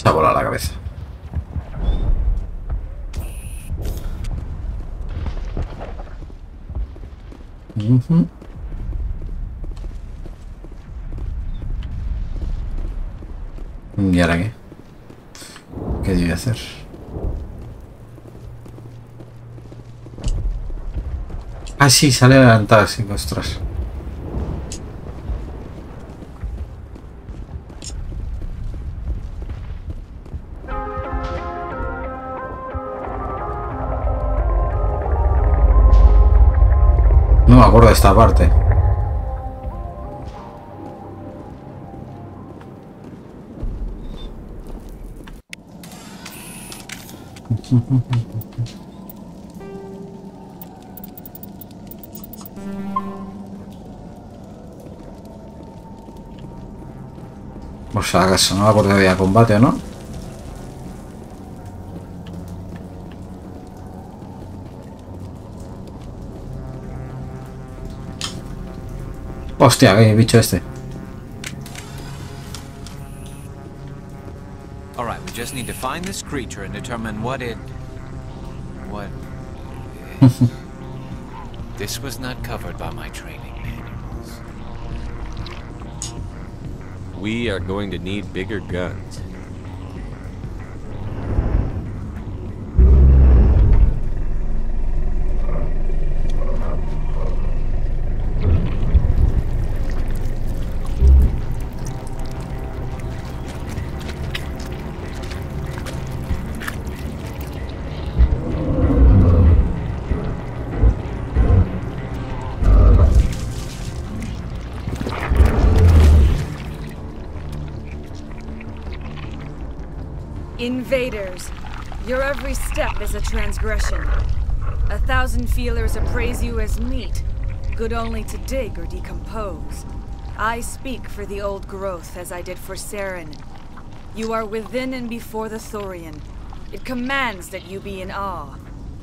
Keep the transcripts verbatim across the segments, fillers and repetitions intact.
Se ha volado la cabeza. Uh-huh. ¿Y ahora qué? ¿Qué debe hacer? Ah, sí, sale adelantado, sí, ostras. No me acuerdo de esta parte. Por si acaso, no me acuerdo que había combate, ¿no? Hostia, qué bicho este. All right, we just need to find this creature and determine what it what this was not covered by my training manuals. We are going to need bigger guns. Invaders, your every step is a transgression. A thousand feelers appraise you as meat, good only to dig or decompose. I speak for the old growth as I did for Saren. You are within and before the Thorian. It commands that you be in awe.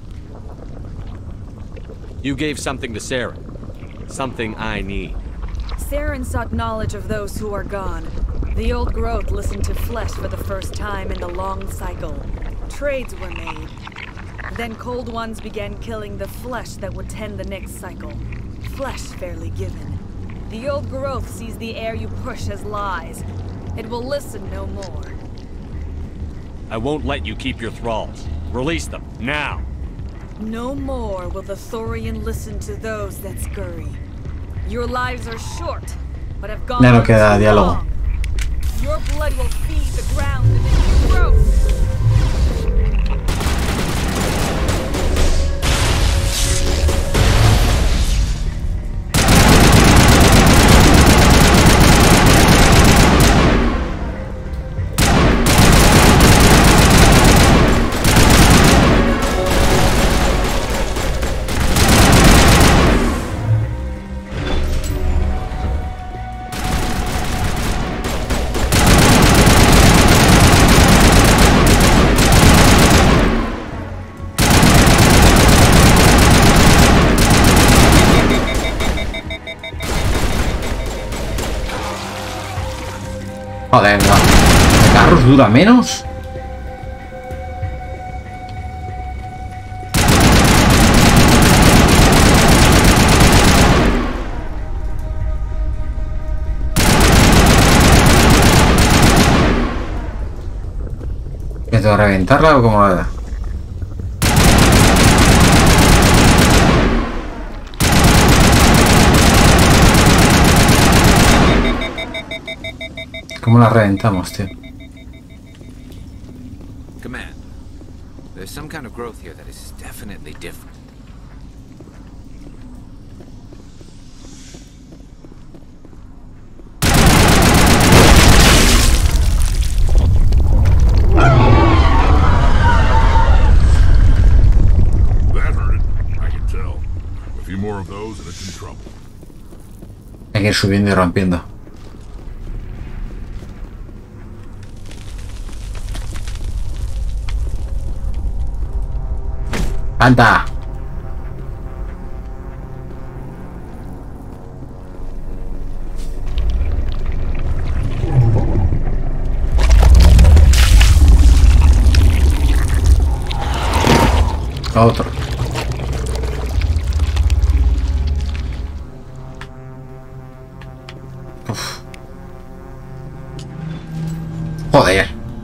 You gave something to Saren. Something I need. Saren sought knowledge of those who are gone. The old growth listened to flesh for the first time in the long cycle. Trades were made. Then cold ones began killing the flesh that would tend the next cycle. Flesh fairly given. The old growth sees the air you push as lies. It will listen no more. I won't let you keep your thralls. Release them, now! No more will the Thorian listen to those that scurry. Your lives are short, but have gone Ya no queda too diálogo. long. Your blood will feed the ground and then you grow. Joder, va. ¿El carros dura menos? ¿Que tengo que reventarla o cómo la...? ¿Cómo la reventamos, tío? Command, there's some kind of growth here that is definitely different. That hurt it. I can tell. A few more of those and it's in trouble. Hay que ir subiendo y rompiendo. ¡Anda! A otro. Uf. Joder.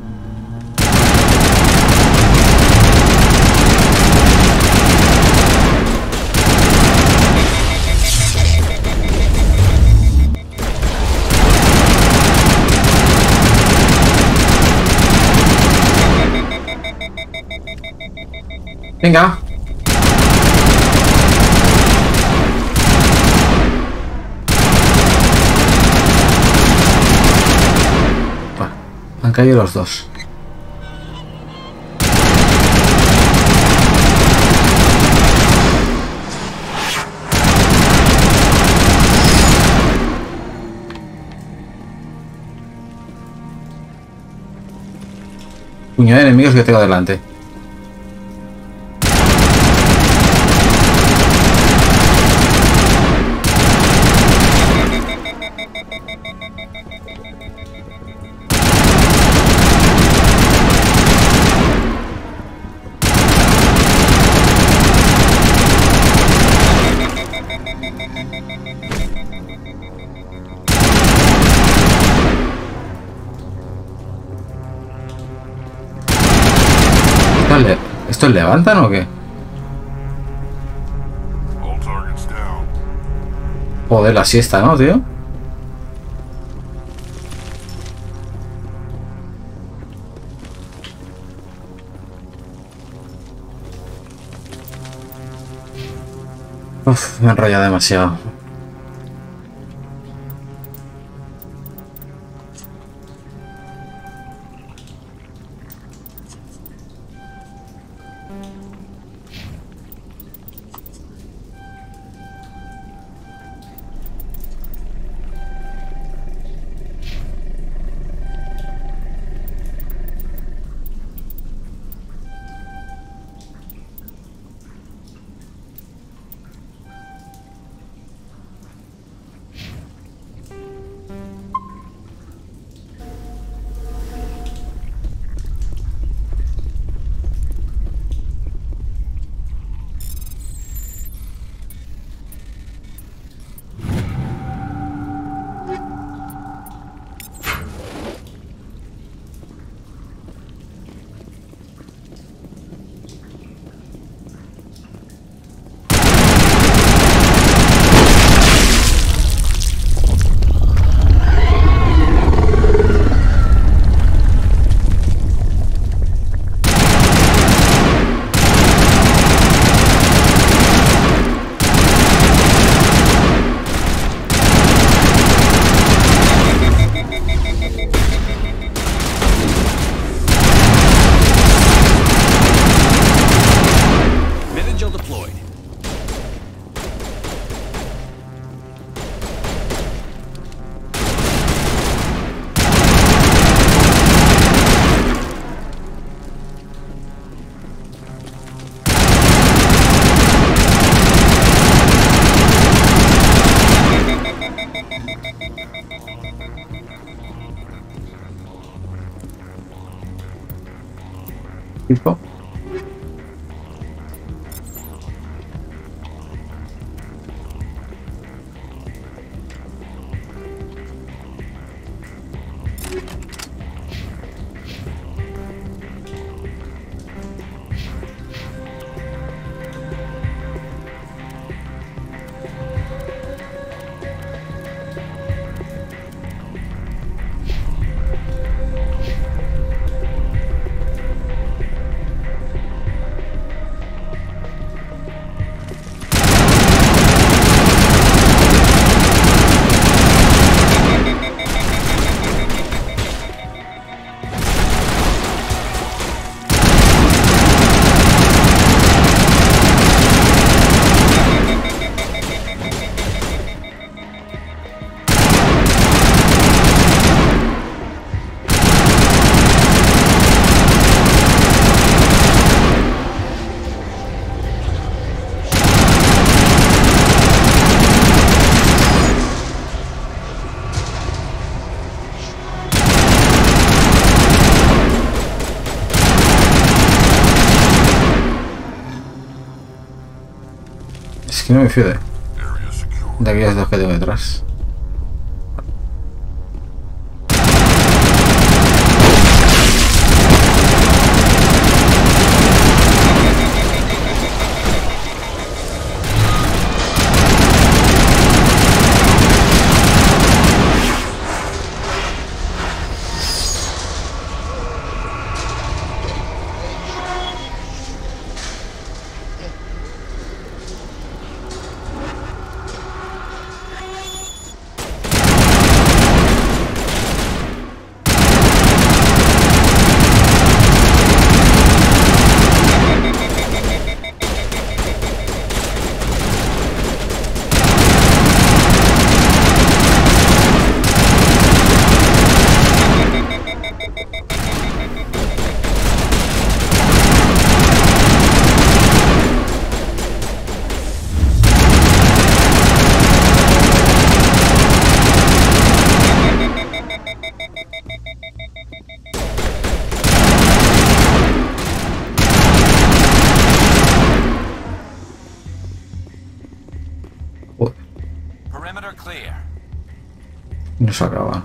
Venga. Bueno, han caído los dos. Puñado de enemigos que tengo delante. ¿Estos levantan o qué? All targets down. Joder, la siesta, ¿no, tío? Uf, me he enrollado demasiado. Tipo. que no me fío de, Area secure. de aquellos dos que tengo detrás. Perimeter clear. No se acaba.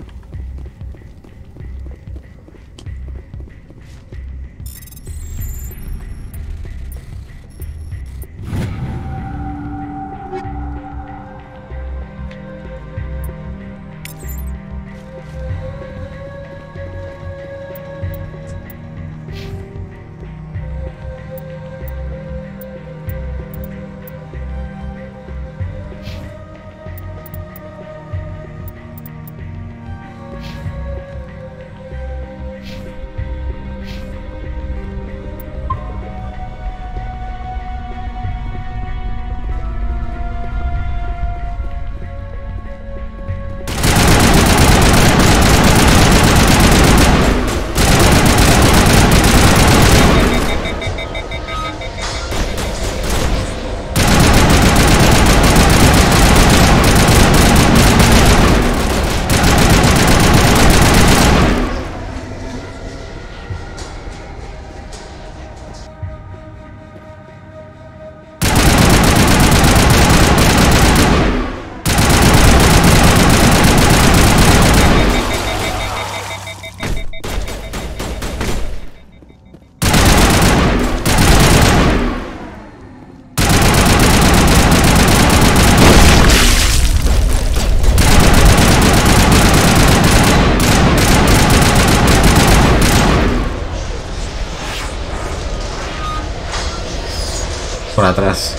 Por atrás.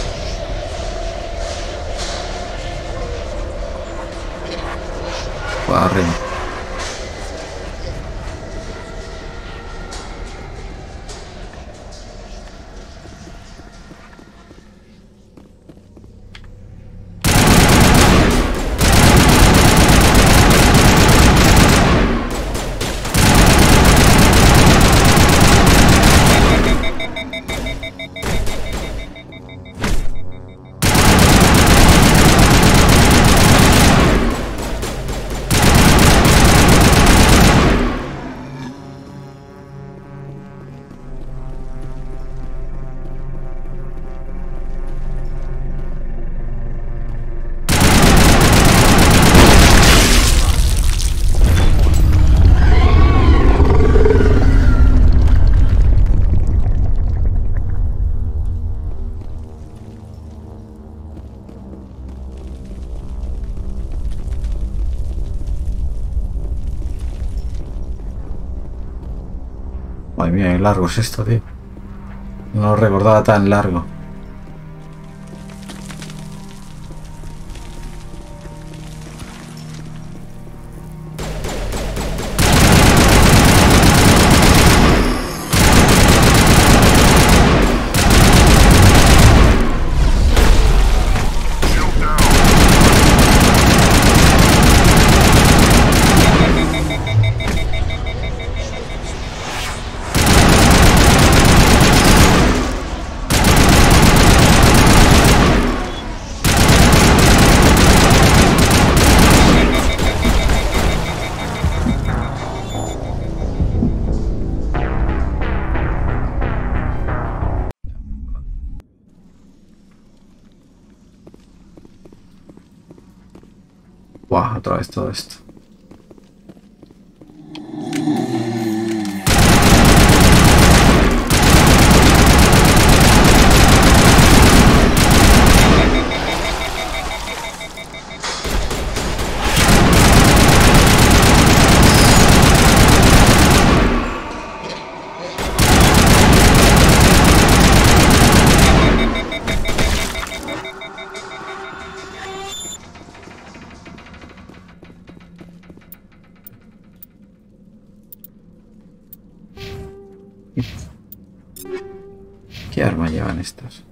Por arriba. Madre mía, qué largo es esto, tío. No lo recordaba tan largo. Buah, otra vez todo esto. ¿Qué arma llevan estos?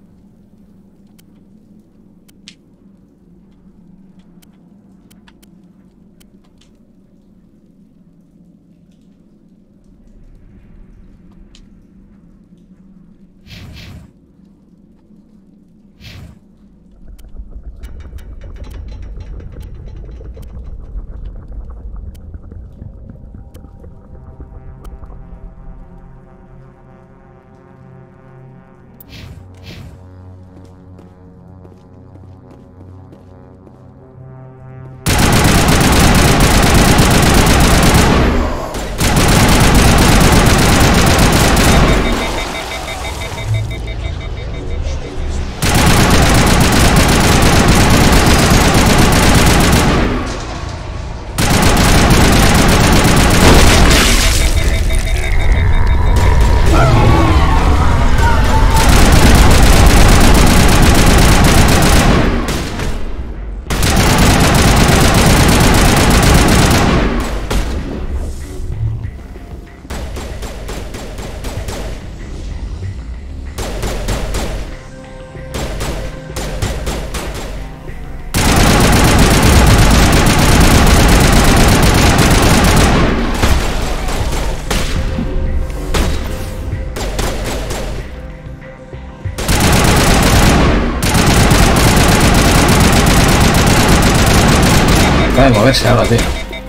Acaba de moverse ahora, tío.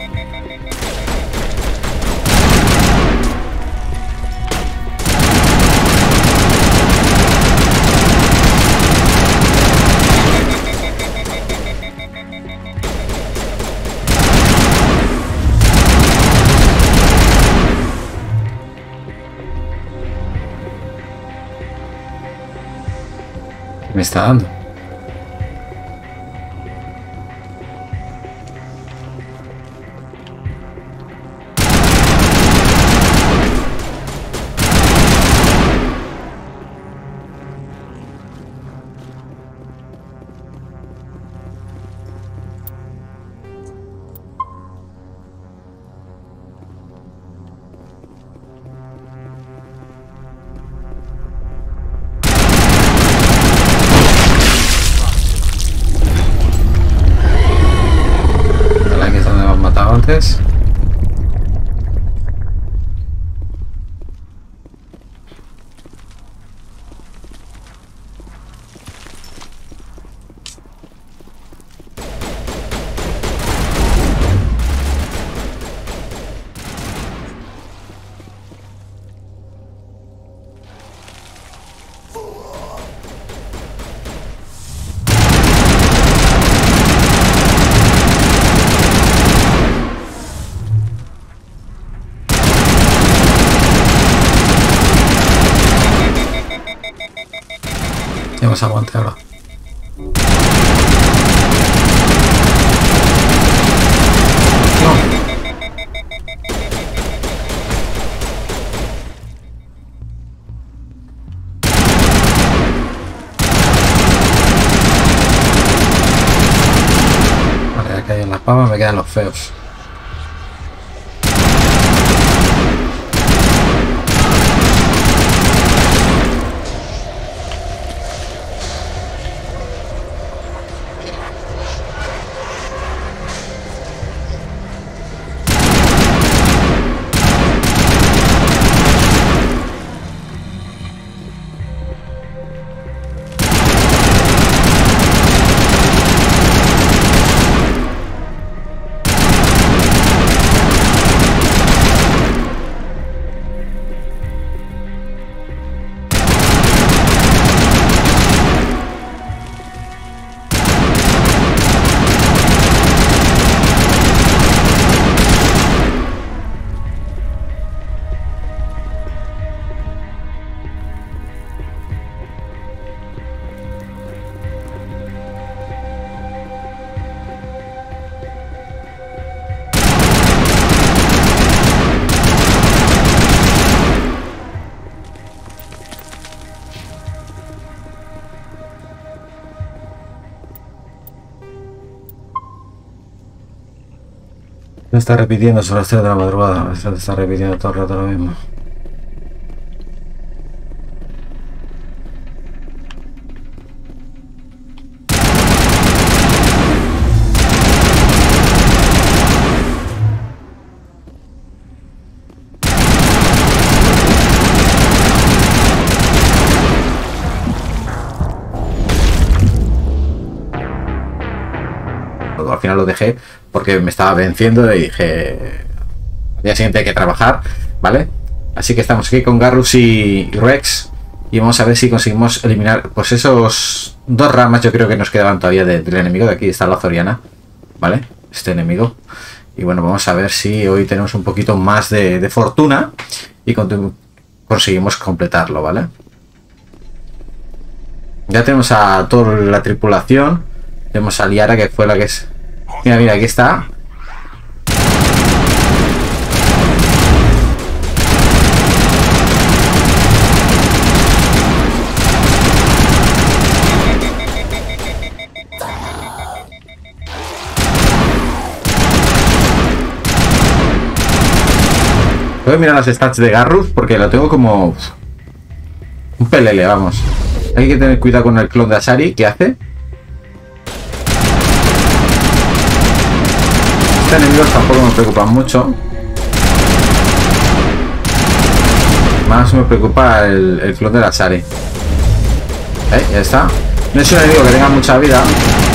¿Qué me está dando? Antes. Ya más aguante ahora. No. Vale, ya que hay en las papas me quedan los feos. Se está repitiendo, son las tres de la madrugada. Se está repitiendo todo el rato lo mismo. Al final lo dejé porque me estaba venciendo y dije al día siguiente hay que trabajar, ¿vale? Así que estamos aquí con Garrus y Rex y vamos a ver si conseguimos eliminar pues esos dos ramas. Yo creo que nos quedaban todavía de, del enemigo. De aquí está la Zoriana, ¿vale? Este enemigo. Y bueno, vamos a ver si hoy tenemos un poquito más de, de fortuna y con, conseguimos completarlo, ¿vale? Ya tenemos a toda la tripulación. Tenemos a Liara, que fue la que es... Mira, mira, aquí está. Voy a mirar las stats de Garrus porque lo tengo como... un pelele, vamos. Hay que tener cuidado con el clon de Asari, ¿qué hace? Estos enemigos tampoco me preocupan mucho. Más me preocupa el, el clon de la Asari. ¿Eh? Ya está. No es un enemigo que tenga mucha vida.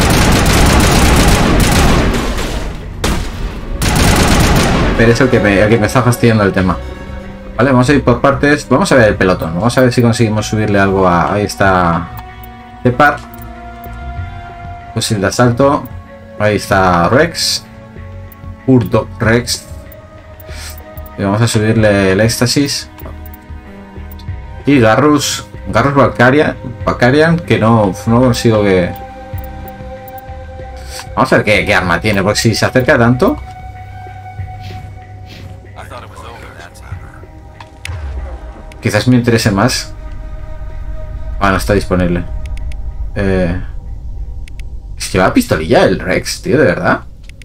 Pero es el que me, el que me está fastidiando el tema. Vale, vamos a ir por partes. Vamos a ver el pelotón. Vamos a ver si conseguimos subirle algo a... Ahí está... Cepar. Fusil de asalto. Ahí está Rex. Urdo Rex. Y vamos a subirle el éxtasis. Y Garrus. Garrus Valkyrian. Valkyrian, que no, no consigo que... Vamos a ver qué, qué arma tiene, porque si se acerca tanto... Quizás me interese más. Ah, no está disponible. Eh... Es que lleva pistolilla el Rex, tío, de verdad.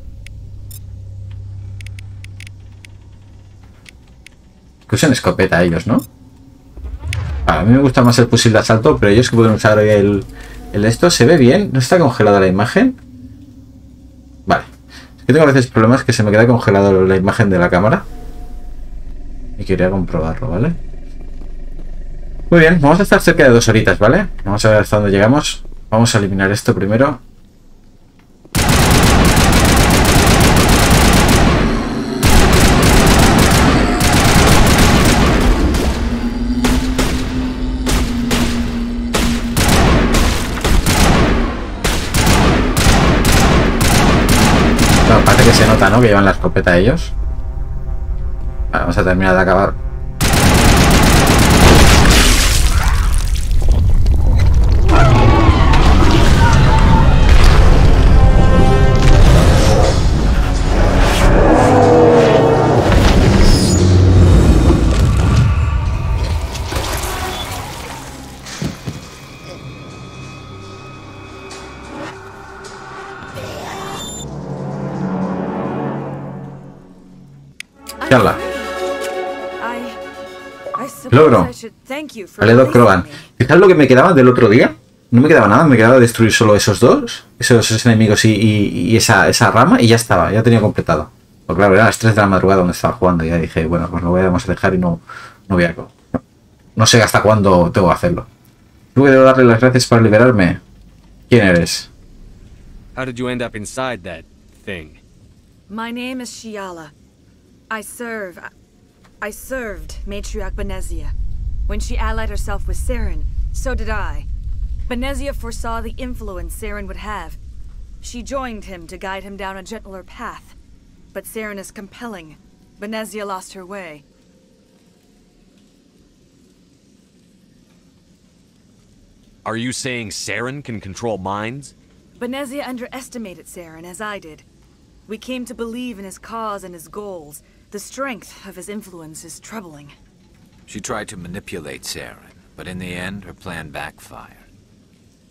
Que usan escopeta ellos, ¿no? A mí me gusta más el fusil de asalto, pero ellos que pueden usar el, el esto. ¿Se ve bien? ¿No está congelada la imagen? Vale. Es que tengo a veces problemas que se me queda congelada la imagen de la cámara. Y quería comprobarlo, ¿vale? Muy bien, vamos a estar cerca de dos horitas, ¿vale? Vamos a ver hasta dónde llegamos. Vamos a eliminar esto primero. Bueno, parece que se nota, ¿no? Que llevan la escopeta ellos. Vale, vamos a terminar de acabar. Charla. Logro. Aledo Krogan. Fijad lo que me quedaba del otro día. No me quedaba nada, me quedaba destruir solo esos dos, esos, esos enemigos y, y, y esa, esa rama y ya estaba, ya tenía completado. Porque claro, eran las tres de la madrugada donde estaba jugando y ya dije, bueno, pues lo voy a, vamos a dejar y no, no voy a... No, no sé hasta cuándo tengo que hacerlo. Luego debo darle las gracias por liberarme. ¿Quién eres? How did you end up inside that thing? My name is Shiala. I serve... I served Matriarch Benezia. When she allied herself with Saren, so did I. Benezia foresaw the influence Saren would have. She joined him to guide him down a gentler path. But Saren is compelling. Benezia lost her way. Are you saying Saren can control minds? Benezia underestimated Saren, as I did. We came to believe in his cause and his goals. The strength of his influence is troubling. She tried to manipulate Saren, but in the end, her plan backfired.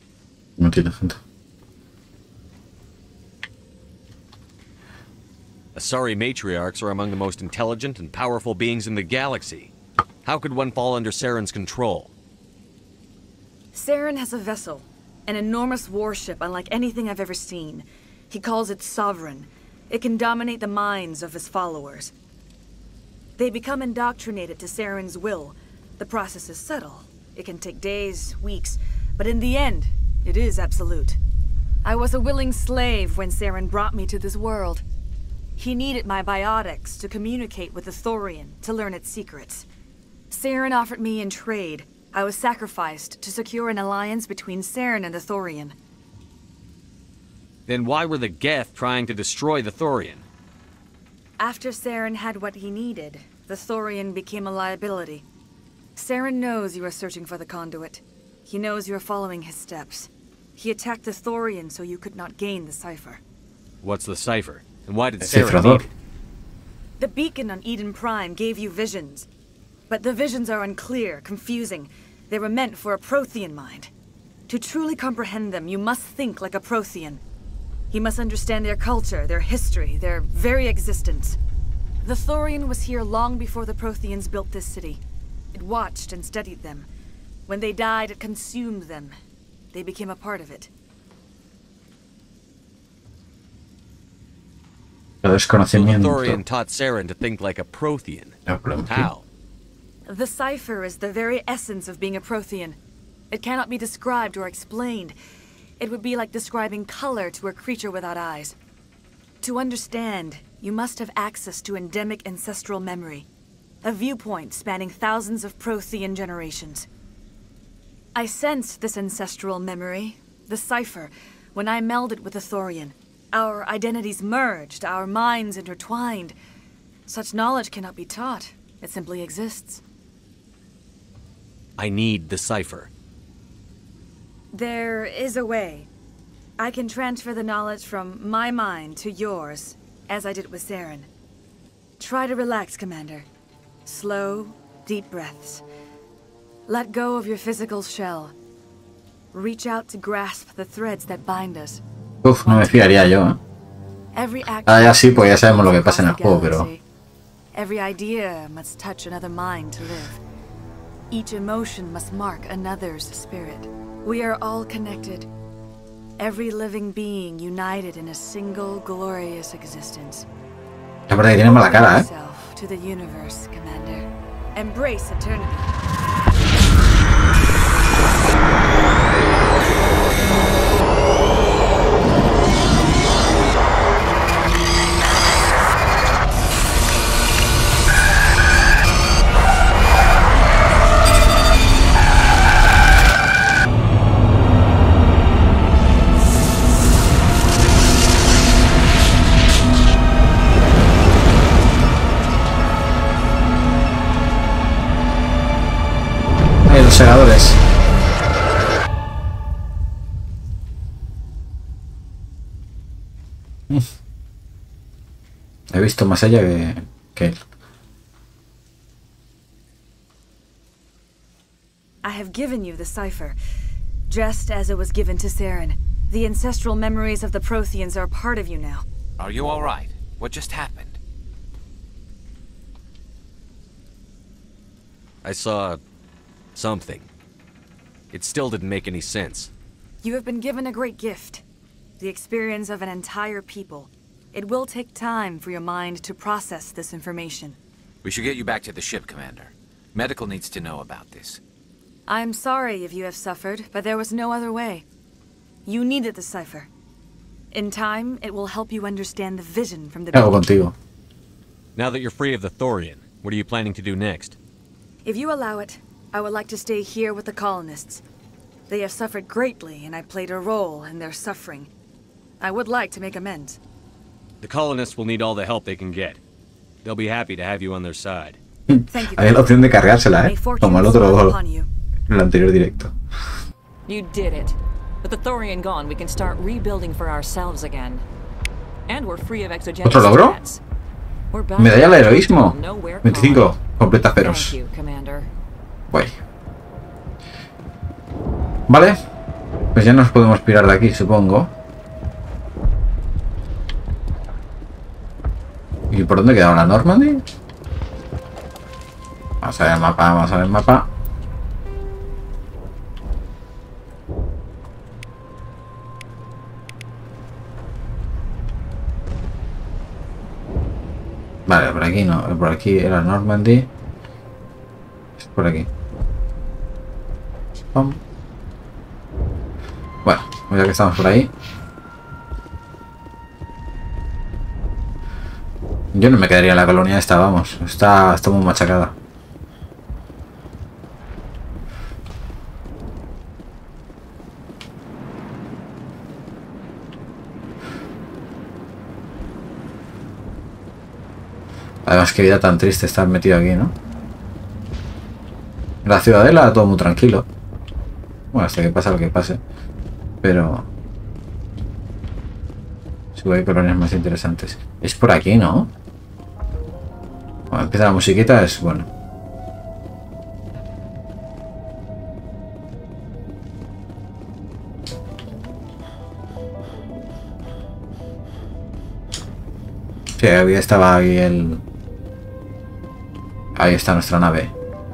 No tiene gente. Asari matriarchs are among the most intelligent and powerful beings in the galaxy. How could one fall under Saren's control? Saren has a vessel, an enormous warship unlike anything I've ever seen. He calls it Sovereign. It can dominate the minds of his followers. They become indoctrinated to Saren's will. The process is subtle. It can take days, weeks, but in the end, it is absolute. I was a willing slave when Saren brought me to this world. He needed my biotics to communicate with the Thorian, to learn its secrets. Saren offered me in trade. I was sacrificed to secure an alliance between Saren and the Thorian. Then why were the Geth trying to destroy the Thorian? After Saren had what he needed, the Thorian became a liability. Saren knows you are searching for the conduit. He knows you are following his steps. He attacked the Thorian so you could not gain the cipher. What's the cipher? And why did El Saren cifrador. need it? The beacon on Eden Prime gave you visions. But the visions are unclear, confusing. They were meant for a Prothean mind. To truly comprehend them, you must think like a Prothean. You must understand their culture, their history, their very existence. The Thorian was here long before the Protheans built this city. It watched and studied them. When they died, it consumed them. They became a part of it. El So the desconocimiento. Thorian taught Saren to think like a Prothean. Ya, pero, How? The cipher is the very essence of being a Prothean. It cannot be described or explained. It would be like describing color to a creature without eyes. To understand, you must have access to endemic ancestral memory. A viewpoint spanning thousands of Prothean generations. I sensed this ancestral memory, the cipher, when I melded with the Thorian. Our identities merged, our minds intertwined. Such knowledge cannot be taught. It simply exists. I need the cipher. There is a way. I can transfer the knowledge from my mind to yours, as I did with Saren. Try to relax, Commander. Slow, deep breaths. Let go of your physical shell. Reach out to grasp the threads that bind us. Uf, no me fiaría yo, ¿eh? Every act Ah, ya sí, pues ya sabemos lo que pasa en el juego, pero... Every idea must touch another mind to live. Each emotion must mark another's spirit. We are all connected. Every living being united in a single glorious existence. La verdad que tiene mala cara, ¿eh? Yourself to the universe, Commander. Embrace eternity. Ay, los segadores. Mm. He visto más allá que, que él. I have given you the cipher, just as it was given to Saren. The ancestral memories of the Protheans are part of you now. Are you all right? What just happened? I saw... something. It still didn't make any sense. You have been given a great gift. The experience of an entire people. It will take time for your mind to process this information. We should get you back to the ship, Commander. Medical needs to know about this. I am sorry if you have suffered, but there was no other way. You needed the cipher. In time, it will help you understand the vision from the ¿Qué hago beginning. contigo? Now that you're free of the Thorian, what are you planning to do next? If you allow it, I would like to stay here with the colonists. They have suffered greatly, and I played a role in their suffering. I would like to make amends. The colonists will need all the help they can get. They'll be happy to have you on their side. Thank you. Había la opción de cargársela, May ¿eh? fortune Como el otro, smile upon you. en el anterior directo. You did it. With the Thorian gone, we can start rebuilding for ourselves again. And we're free of exogenous ¿Otro logro? threats. We're back Medalla al to heroísmo. nowhere veinticinco. Completa calm. ceros. Thank you, Commander. Guay. Vale. Pues ya nos podemos pirar de aquí, supongo. ¿Y por dónde quedaba la Normandy? Vamos a ver el mapa, vamos a ver el mapa. Vale, por aquí no, por aquí era Normandy. Es por aquí. Pum. Bueno, ya que estamos por ahí. Yo no me quedaría en la colonia esta, vamos. Está, está muy machacada. Además, qué vida tan triste estar metido aquí, ¿no? En la ciudadela todo muy tranquilo. Bueno, hasta que pasa lo que pase. Pero... seguro hay colonias más interesantes. Es por aquí, ¿no? Cuando empieza la musiquita es bueno. Sí, había estaba ahí el... Ahí está nuestra nave.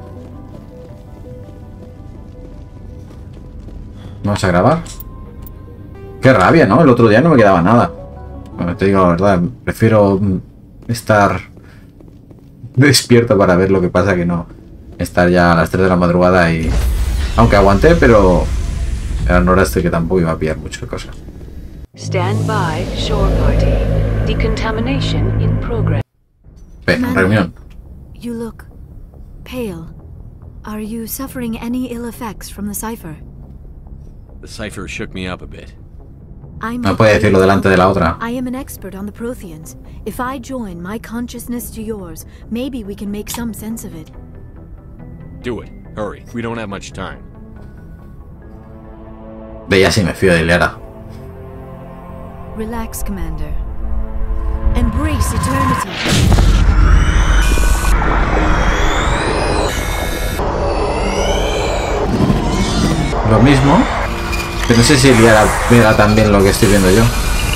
Vamos a grabar. Qué rabia, ¿no? El otro día no me quedaba nada. Bueno, te digo la verdad, prefiero estar despierto para ver lo que pasa que no estar ya a las tres de la madrugada y... Aunque aguanté, pero era no este que tampoco iba a pillar mucho cosa. Stand by, shore party. Decontamination in progress. Ve, reunión. You look pale. Are you suffering any ill effects from the cipher? The cipher shook me up a bit. I'm No puede decirlo delante de la otra. I am an expert on the Protheans. If I join my consciousness to yours, maybe we can make some sense of it. Do it. Hurry. We don't have much time. Ve, ya sí me fío de Liara. Relax, Commander. Embrace eternity. Lo mismo. Pero no sé si Liara verá también lo que estoy viendo yo.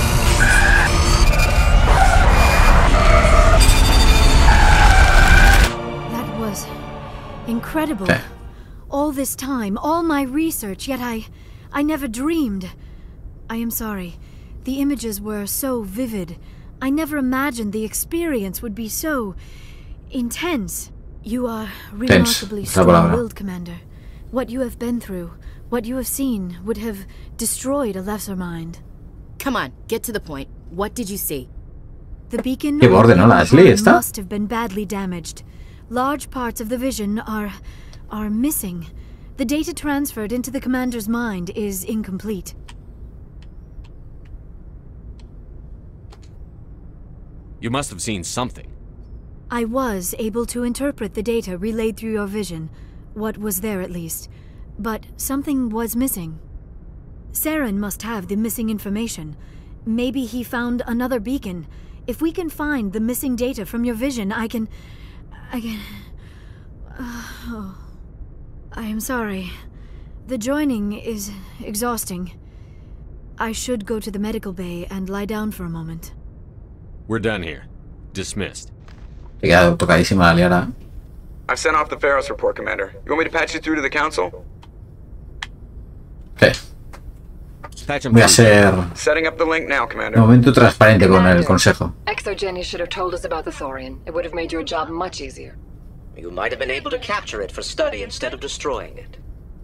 That was incredible. Sí. All this time, all my research, yet I I never dreamed. I am sorry. The images were so vivid. I never imagined the experience would be so intense. You are remarkably strong-willed, Commander. What you have been through, what you have seen, would have destroyed a lesser mind. Come on, get to the point. What did you see? The beacon Qué borde, ¿no? La Ashley está. must have been badly damaged. Large parts of the vision are are missing. The data transferred into the commander's mind is incomplete. You must have seen something. I was able to interpret the data relayed through your vision, what was there at least, but something was missing. Saren must have the missing information. Maybe he found another beacon. If we can find the missing data from your vision, I can... I can... Uh, oh. I am sorry. The joining is exhausting. I should go to the medical bay and lie down for a moment. We're done here. Dismissed. He quedado tocadísima la Liara. I've sent off the Pharos report, Commander. You want me to patch you through to the Council? Sí. Patch him Voy a through. ser Setting up the link now, de Commander. momento transparente con el consejo. Exogeny should have told us about the Thorian. It would have made your job much easier. You might have been able to capture it for study instead of destroying it.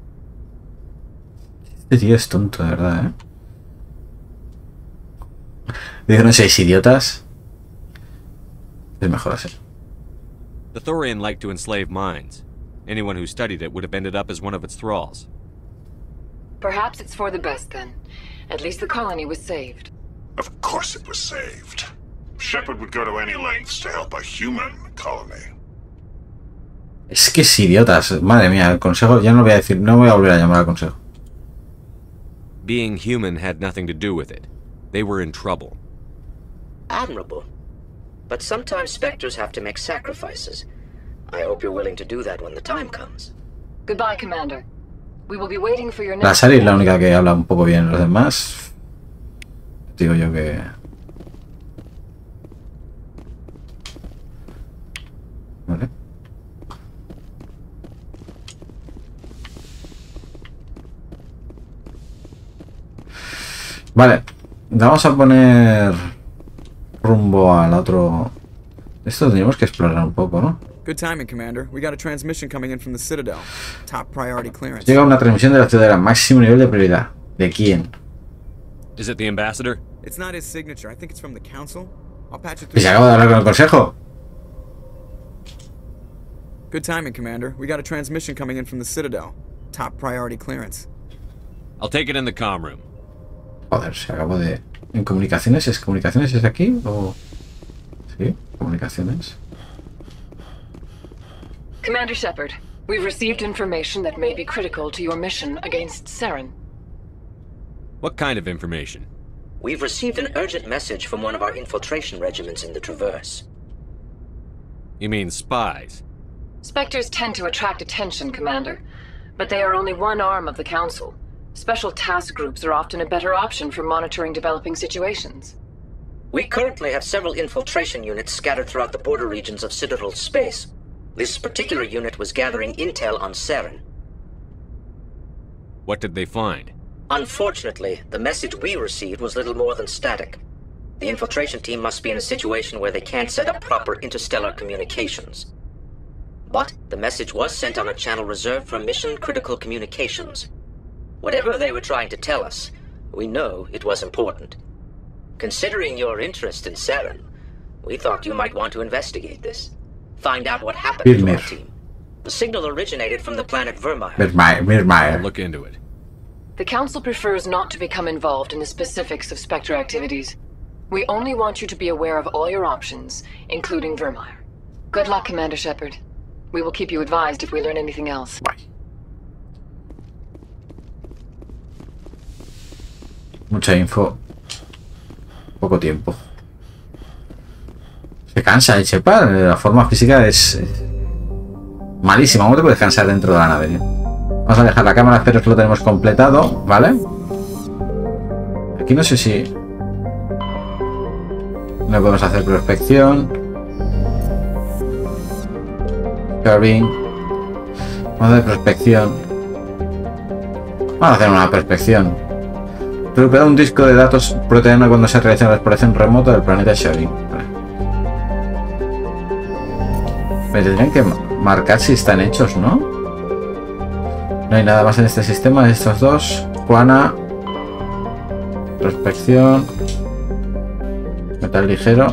Este tío es tonto, de verdad, ¿eh? Digo, no seáis idiotas. Es mejor así. The Thorian liked to enslave minds. Anyone who studied it would have ended up as one of its thralls. Perhaps it's for the best then. At least the colony was saved. Of course it was saved. Shepard would go to any lengths to help a human colony. Es que es idiotas. Madre mía, el consejo, ya no voy a decir, no voy a volver a llamar al consejo. Being human had nothing to do with it. They were in trouble. Admirable. But sometimes Spectres have to make sacrifices. I hope you're willing to do that when the time comes. Goodbye, Commander. We will be waiting for your La next... Sari es la única que habla un poco bien. Los demás... Digo yo que... Vale, vamos a poner rumbo al otro. Esto tenemos que explorar un poco, ¿no? Good timing, Commander. We got a transmission coming in from the Citadel. Top priority clearance. Llega una transmisión de la ciudadela, máximo nivel de prioridad. ¿De quién? Is it the ambassador? It's not his signature. I think it's from the council. I'll patch it ¿Y through. se acaba de hablar con el consejo? Good timing, Commander. We got a transmission coming in from the Citadel. Top priority clearance. I'll take it in the comm room. Joder, se acabó de... ¿En comunicaciones? ¿Es comunicaciones es aquí? ¿O...? Sí, comunicaciones. Commander Shepard, we've received information that may be critical to your mission against Saren. What kind of information? We've received an urgent message from one of our infiltration regiments in the Traverse. You mean spies? Spectres tend to attract attention, Commander, but they are only one arm of the Council. Special task groups are often a better option for monitoring developing situations. We currently have several infiltration units scattered throughout the border regions of Citadel space. This particular unit was gathering intel on Saren. What did they find? Unfortunately, the message we received was little more than static. The infiltration team must be in a situation where they can't set up proper interstellar communications. But the message was sent on a channel reserved for mission-critical communications. Whatever they were trying to tell us, we know it was important. Considering your interest in Saren, we thought you might want to investigate this. Find out what happened to our team. The signal originated from the planet Vermeer. Vermeer. I'll look into it. The Council prefers not to become involved in the specifics of Spectre activities. We only want you to be aware of all your options, including Vermeer. Good luck, Commander Shepard. We will keep you advised if we learn anything else. Bye. Mucha info. Poco tiempo. Se cansa el Shepard. La forma física es, es malísima. ¿Cómo te puedes cansar dentro de la nave? Vamos a dejar la cámara, espero que lo tenemos completado, ¿vale? Aquí no sé si... No podemos hacer prospección. Carving. Vamos a hacer prospección. Vamos a hacer una prospección. Recupera un disco de datos proteína cuando se realiza la exploración remota del planeta Shavin. Vale. Me tendrían que marcar si están hechos, ¿no? No hay nada más en este sistema de estos dos. Juana. Prospección. Metal ligero.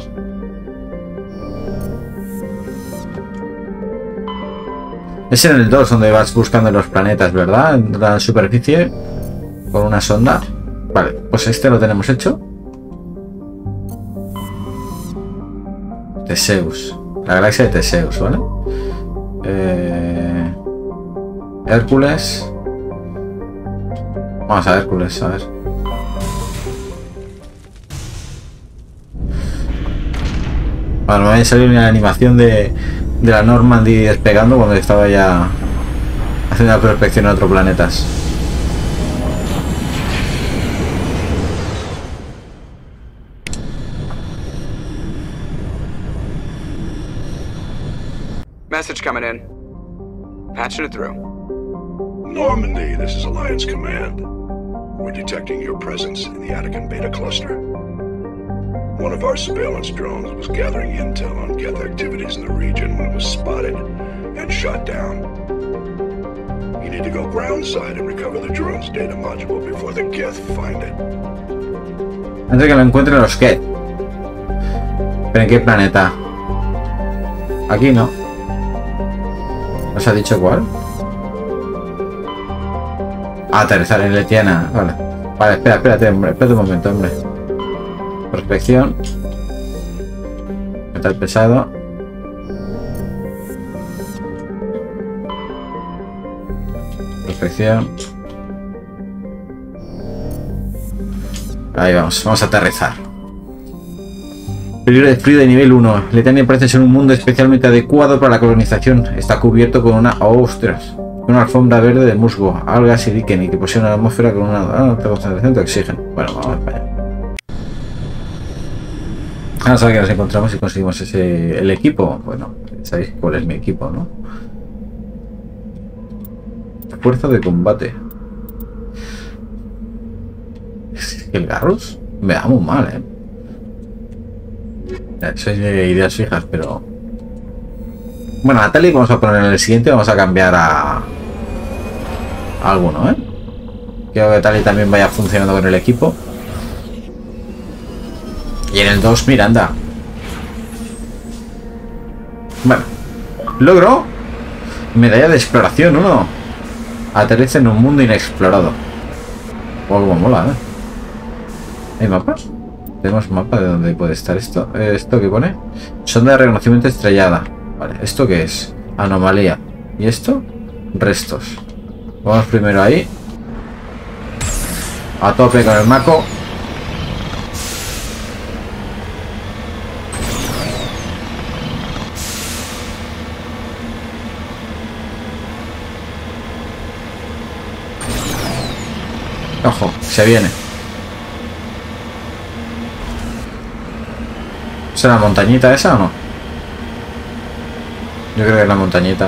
Es en el dos donde vas buscando los planetas, ¿verdad? En la superficie. Con una sonda. Vale, pues este lo tenemos hecho. Teseus. La galaxia de Teseus, ¿vale? Eh... Hércules. Vamos a Hércules, a ver. Bueno, me va a salir una animación de, de la Normandy despegando cuando estaba ya haciendo la prospección en otros planetas. Message coming in. Patching it through. Normandy, this is Alliance Command. We're detecting your presence in the Attican Beta Cluster. One of our surveillance drones was gathering intel on Geth activities in the region when it was spotted and shot down. You need to go groundside and recover the drone's data module before the Geth find it. Antes de que lo encuentren los Geth. ¿Pero en qué planeta? Aquí no. ¿Nos ha dicho cuál? Ah, aterrizar en Letiana. Vale. Vale, espera, espérate, hombre. Espérate un momento, hombre. Prospección. Metal pesado. Prospección. Ahí vamos, vamos a aterrizar. Peligro de frío de nivel uno. Letiania parece ser un mundo especialmente adecuado para la colonización. Está cubierto con una... ¡Oh, ostras! Una alfombra verde de musgo, algas y líquen y que posee una atmósfera con una alta concentración de oxígeno. Bueno, vamos para allá. Vamos a ver que nos encontramos y conseguimos ese... el equipo. Bueno, sabéis cuál es mi equipo, ¿no? Fuerza de combate. Es ¿El Garrus? Me da muy mal, eh. Soy de ideas fijas, pero... Bueno, a Tali vamos a poner en el siguiente. Vamos a cambiar a... a alguno, ¿eh? Quiero que Tali también vaya funcionando con el equipo. Y en el dos, mira, anda. Bueno. Logro. Medalla de exploración, uno. Aterriza en un mundo inexplorado. Oh, como mola, ¿eh? ¿Hay mapas? Tenemos mapa de dónde puede estar esto. ¿Esto qué pone? Sonda de reconocimiento estrellada. Vale, ¿esto qué es? Anomalía. ¿Y esto? Restos. Vamos primero ahí. A tope con el Mako. Ojo, se viene. ¿Es la montañita esa o no? Yo creo que es la montañita.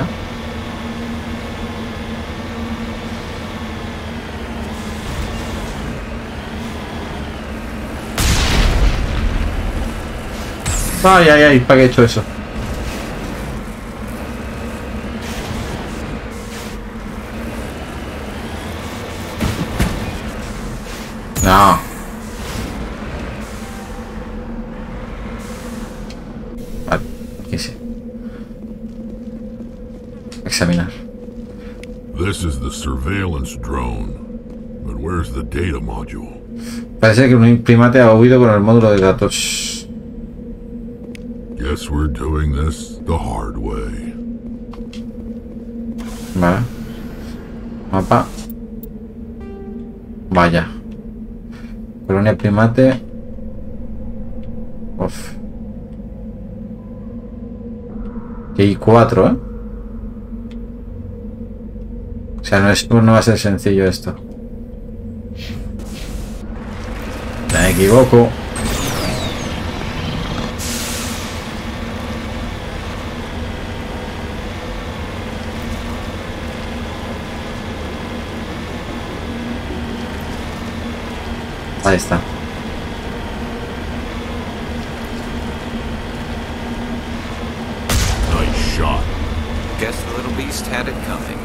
Ay, ay, ay, ¿para qué he hecho eso? No. Vale, aquí sí. Examinar. This is the surveillance drone. But where's the data module? Parece que un primate ha huido con el módulo de datos. Guess we're doing this the hard way. Vale. Mapa. Vaya. Colonia primate. Uf. Y hay cuatro, ¿eh? O sea, no, es, no va a ser sencillo esto. Me equivoco. Ahí está. Nice shot. Guess the little beast had it coming.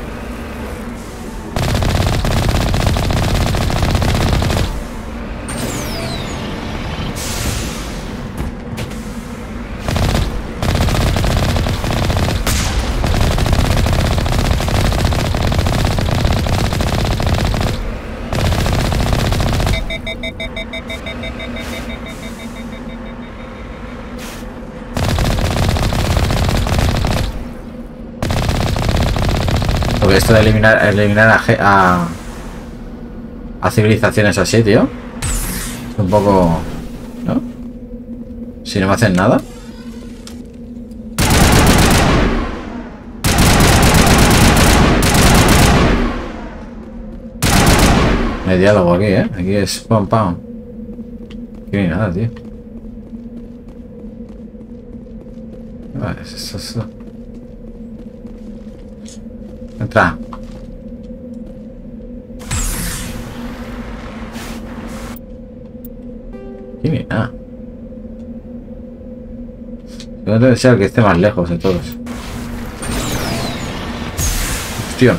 Porque esto de eliminar, eliminar a, a, a civilizaciones así, tío. Es un poco... ¿no? Si no me hacen nada. No hay diálogo aquí, ¿eh? Aquí es pam pam. Aquí no hay nada, tío. Vale, es eso, eso. Entra. Aquí ni nada. Yo debe ser el que esté más lejos de todos. Hostia.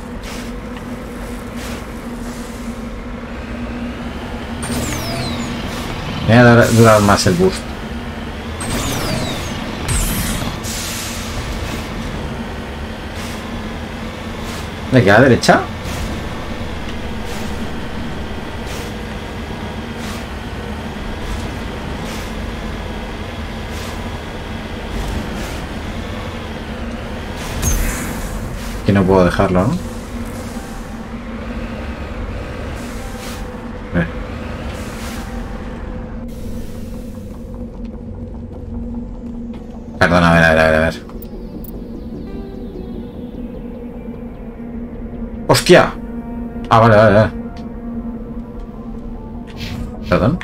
Me va a durar más el boost. ¿De qué a la derecha? Aquí no puedo dejarlo, ¿no? Eh. Perdona, a ver, a ver, a ver, a ver. ¡Hostia! Ah, vale, vale, vale. Perdón.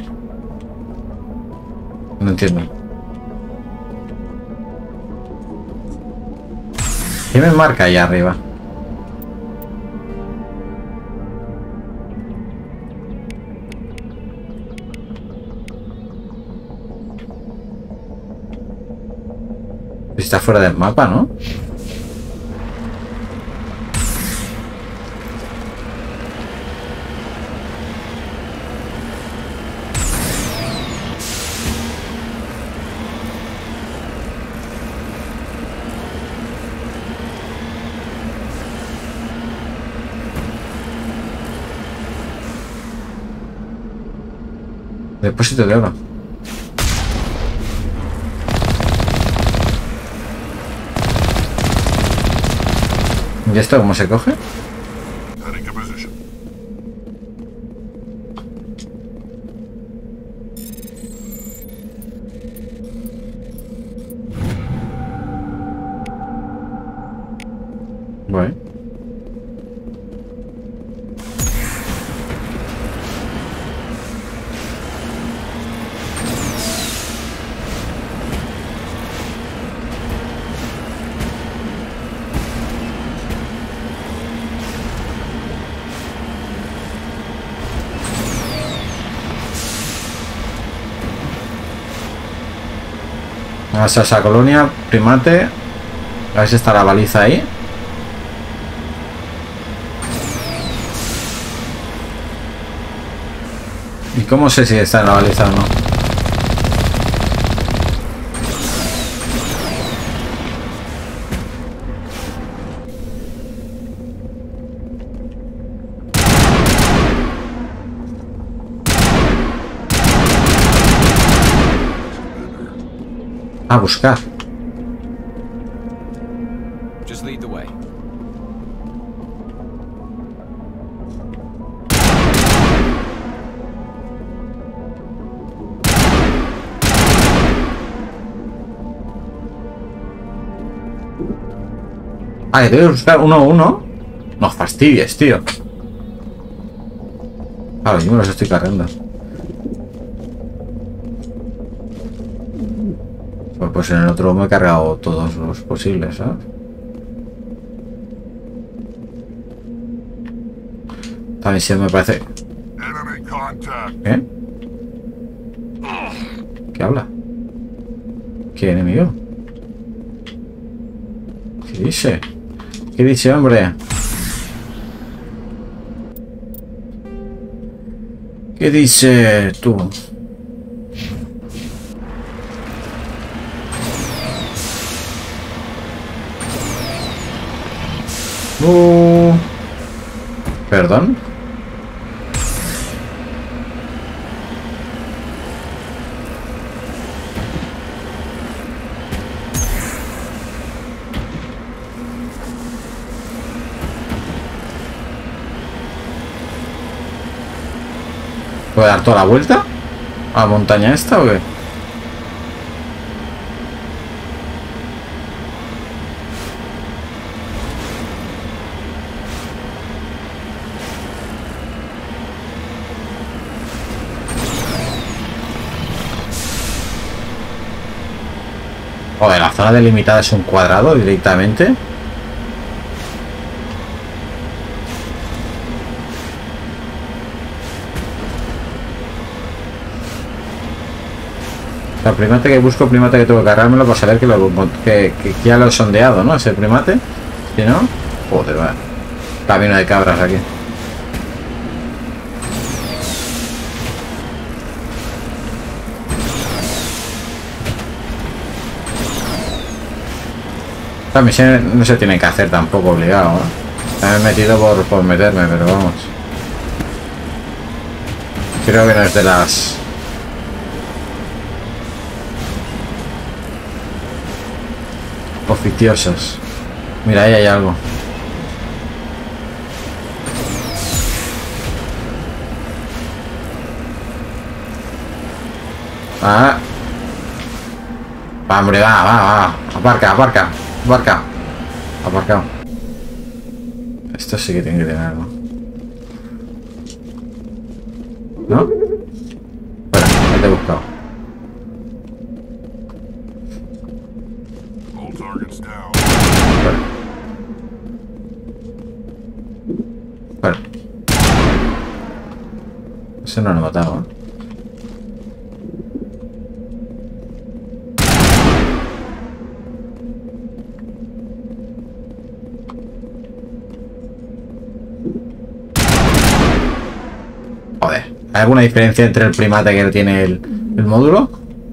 No entiendo. ¿Qué me marca ahí arriba? Está fuera del mapa, ¿no? Depósito de oro. ¿Y esto cómo se coge? Bueno. Vamos a esa colonia, primate. A ver si está la baliza ahí. ¿Y cómo sé si está en la baliza o no? A buscar. Just lead the way. Ah, que tengo que buscar uno a uno. No fastidies, tío. Claro, yo me los estoy cargando. Pues en el otro me he cargado todos los posibles, ¿sabes? Esta misión me parece... ¿Eh? ¿Qué habla? ¿Qué enemigo? ¿Qué dice? ¿Qué dice, hombre? ¿Qué dice tú? Uh, ¿Perdón? ¿Puedo dar toda la vuelta a la montaña esta o qué? Joder, la zona delimitada es un cuadrado directamente. O sea, el primate que busco, primate que tengo que cargármelo para saber que, lo, que, que ya lo he sondeado, ¿no? Ese primate. Si no, joder, va. Camino de cabras aquí. Esta misión no se tiene que hacer tampoco obligado, ¿eh? Me he metido por, por meterme, pero vamos. Creo que no es de las... oficiosas. Mira, ahí hay algo. Ah. Va, hombre, va, va, va. Aparca, aparca. Aparca. Aparcado. Esto sí que tiene que tener algo. ¿No? Bueno, ya te he buscado. Bueno. Bueno. Ese no lo he matado, ¿eh? ¿Hay alguna diferencia entre el primate que tiene el, el módulo?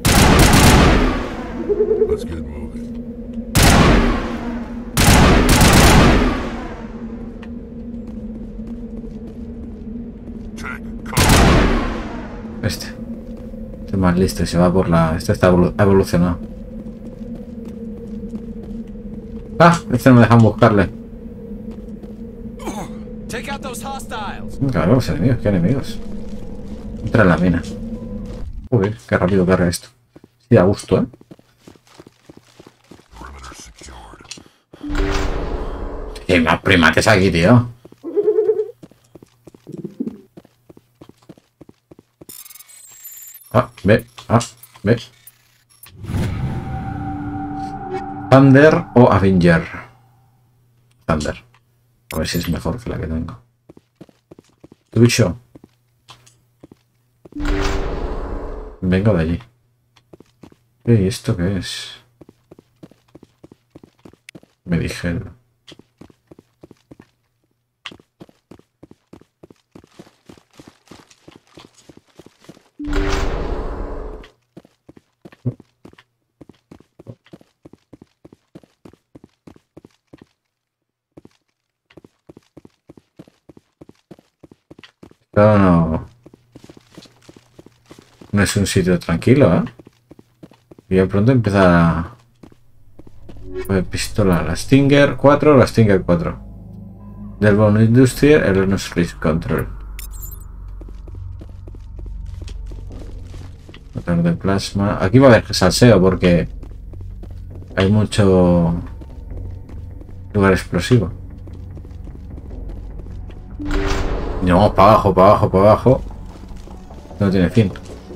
Este. Este es más listo y se va por la... Este está evolu evolucionado. Ah, este no me dejan buscarle. Claro, los enemigos, qué enemigos. Entra en la mina. Uy, qué rápido carga esto. Sí, a gusto, ¿eh? Y hay más primates aquí, tío. Ah, ve, ah, ve. Thunder o Avenger. Thunder. A ver si es mejor que la que tengo. Tu bicho. Vengo de allí. ¿Y esto qué es? Me dijeron. No, no. No es un sitio tranquilo, ¿eh? Y de pronto empieza a... Pues pistola, la Stinger cuatro, la Stinger cuatro. Del Bone Industrial, el Earnest Risk Control. Motor de plasma. Aquí va a haber salseo porque hay mucho lugar explosivo. No, para abajo, para abajo, para abajo. No tiene fin.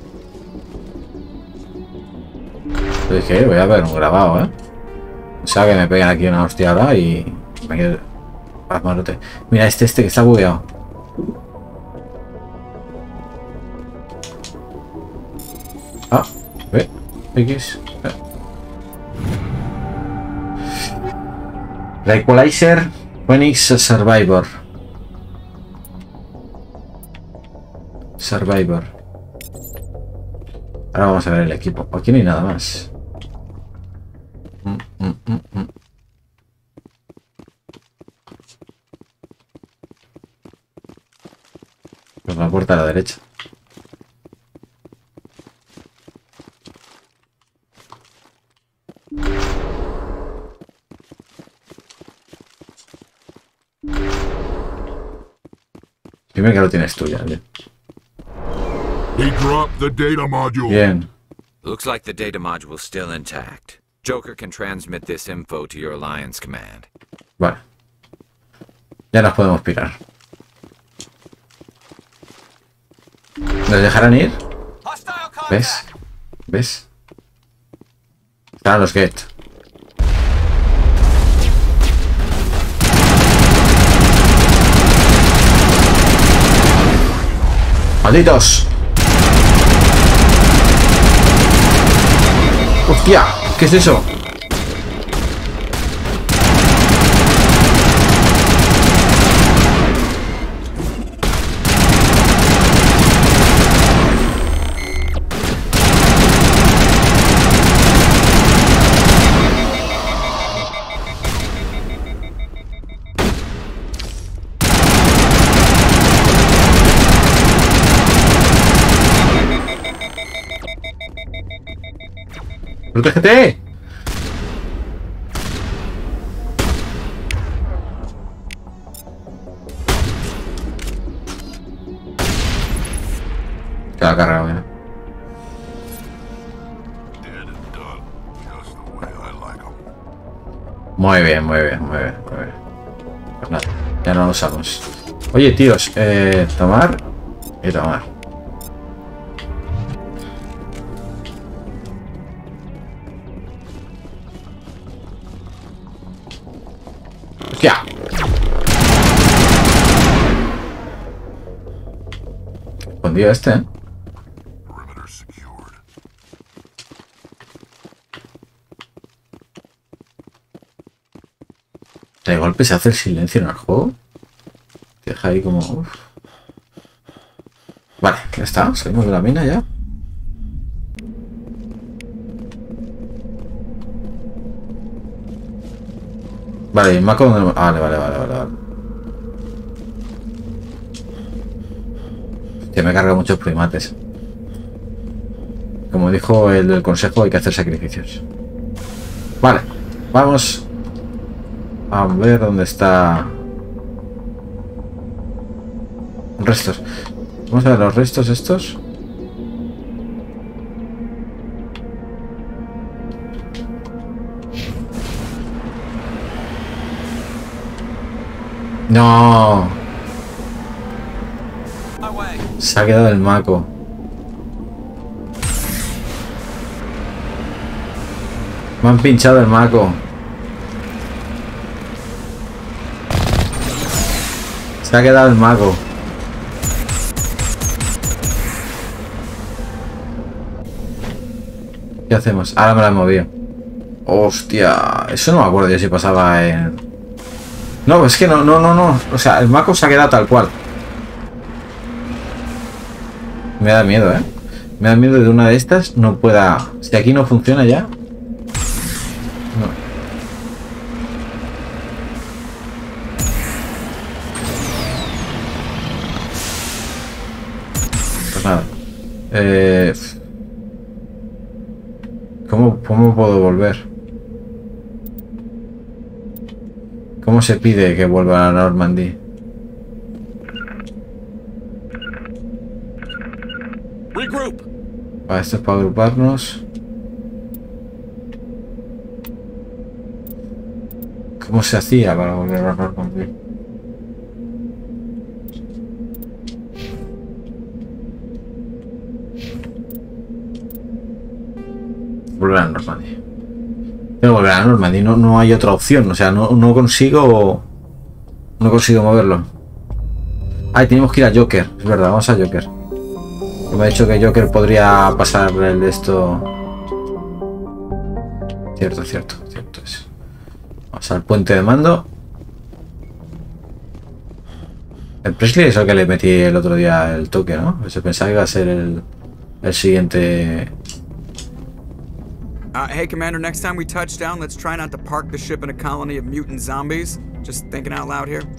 Yo dije, voy a ver un grabado, ¿eh? O sea que me pegan aquí una hostia ahora y me quedo pasmarote. Mira, este, este que está bugueado. Ah, ve, X. La Equalizer Phoenix Survivor. Survivor. Ahora vamos a ver el equipo. Aquí no hay nada más. Mm, mm, mm, mm. Pues la puerta a la derecha. Dime que lo tienes tú ya, bien. He dropped the data module. Bien. Looks like the data module's still intact. Joker can transmit this info to your Alliance command. Vale. Ya nos podemos pirar. ¿Nos dejarán ir? ¿Ves? ¿Ves? Están los Get. ¡Malditos! ¡Hostia! ¿Qué es eso? ¡Protégete! Se la ha cargado, mira. Muy bien, muy bien, muy bien, muy bien. Pues nada, ya no lo usamos. Oye, tíos, eh, tomar y tomar. ¡Hostia! Escondido este, ¿eh? De golpe se hace el silencio en el juego. Te deja ahí como... Uf. Vale, Ya está, salimos de la mina ya. Vale, el Mako donde... Vale, vale, vale, vale, vale. Hostia, me carga muchos primates. Como dijo el del consejo, hay que hacer sacrificios. Vale, vamos a ver dónde está... Restos. Vamos a ver los restos estos. No. Se ha quedado el Mako. Me han pinchado el Mako. Se ha quedado el Mako. ¿Qué hacemos? Ahora me la he movido. Hostia, eso no me acuerdo yo si pasaba en... No, es que no, no, no, no. O sea, el Mako se ha quedado tal cual. Me da miedo, ¿eh? Me da miedo de una de estas no pueda... Si aquí no funciona ya... No. Pues nada. Eh... ¿Cómo, ¿Cómo puedo volver? ¿Cómo se pide que vuelva a Normandy? Regroup. Vale, esto es para agruparnos. ¿Cómo se hacía para volver a Normandy? Volver a Normandy. Tengo que volver a Normandy, no, no hay otra opción, o sea, no, no consigo... No consigo moverlo. Ah, tenemos que ir a Joker, es verdad, vamos a Joker. Me ha dicho que Joker podría pasar el de esto... Cierto, cierto, cierto es. Vamos al puente de mando. El Presley es el que le metí el otro día el toque, ¿no? Se pensaba que iba a ser el, el siguiente... Uh, hey, Commander, next time we touch down, let's try not to park the ship in a colony of mutant zombies. Just thinking out loud here.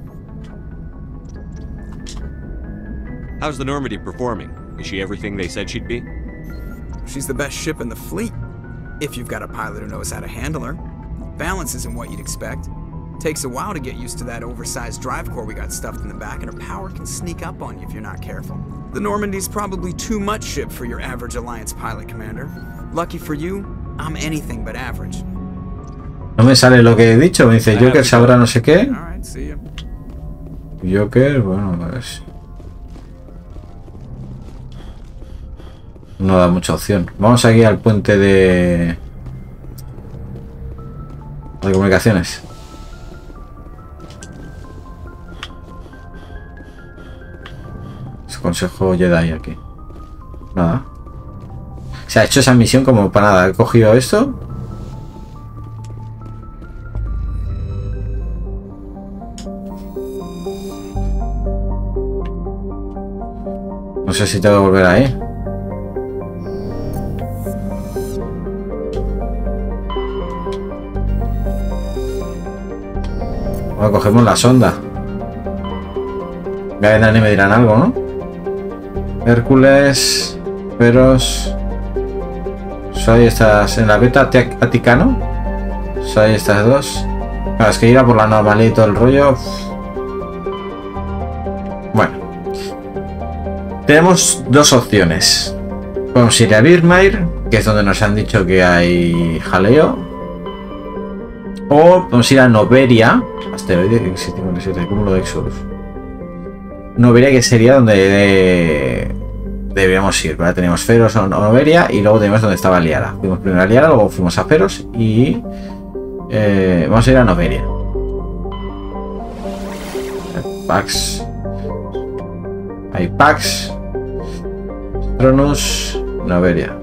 How's the Normandy performing? Is she everything they said she'd be? She's the best ship in the fleet. If you've got a pilot who knows how to handle her. Balance isn't what you'd expect. Takes a while to get used to that oversized drive core we got stuffed in the back, and her power can sneak up on you if you're not careful. The Normandy's probably too much ship for your average Alliance pilot, Commander. Lucky for you, I'm anything but average. No me sale lo que he dicho, me dice Joker sabrá no sé qué. Joker, bueno, pues... No da mucha opción. Vamos aquí al puente de... de comunicaciones. Consejo Jedi aquí. Nada. Se ha hecho esa misión como para nada. He cogido esto. No sé si tengo que volver ahí. Bueno, cogemos la sonda. Ya vendrán y me dirán algo, ¿no? Hércules, Peros. Soy estas en la beta Aticano. Soy estas dos. Claro, es que ir a por la normalidad y todo el rollo. Bueno, tenemos dos opciones. Podemos ir a Virmire, que es donde nos han dicho que hay jaleo. O podemos ir a Noveria, asteroide setecientos cincuenta y siete, cúmulo de Exodus. Noveria, que sería donde de... deberíamos ir, ¿vale? Tenemos Feros o Noveria y luego tenemos donde estaba Liara. Fuimos primero a Liara, luego fuimos a Feros y eh, vamos a ir a Noveria. Pax. Hay Pax, Tronus, Noveria.